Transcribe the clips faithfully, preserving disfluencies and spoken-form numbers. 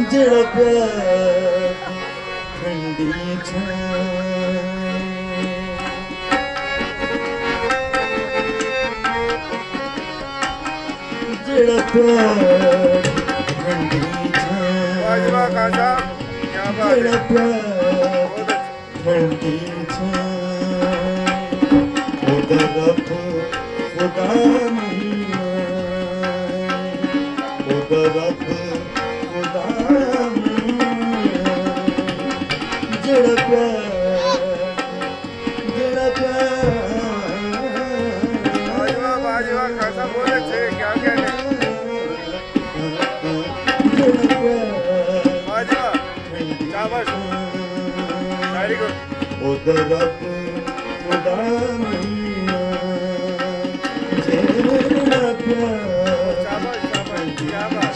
जड़ा प्यार ठंडी छाए जड़ा प्यार ठंडी छाए जड़ा प्यार ठंडी छाए उधर रब खुदा उधर रब खुदा जड़ा प्यार जड़ा बाजवा बाजवा खासा बोले थे क्या कहने बाजवा शाबाश वेरी गुड उधर रब खुदा जड़ा प्यार शाबाश शाबाश क्या बात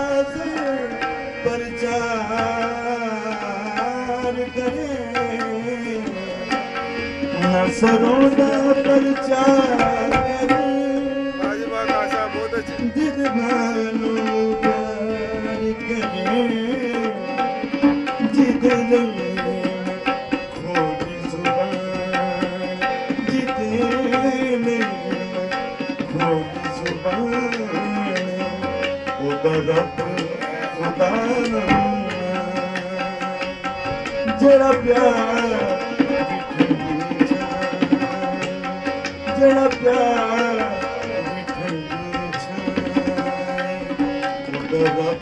प्रचार करे सरों दा प्रचार बाजी वाह खासा बहुत अच्छी दिल नानू प्यार करे जिदे खोटी जुबान जिदे खोटी जुबान ओदा रब खुदा जड़ा प्यार जड़ा प्यार ओदा रब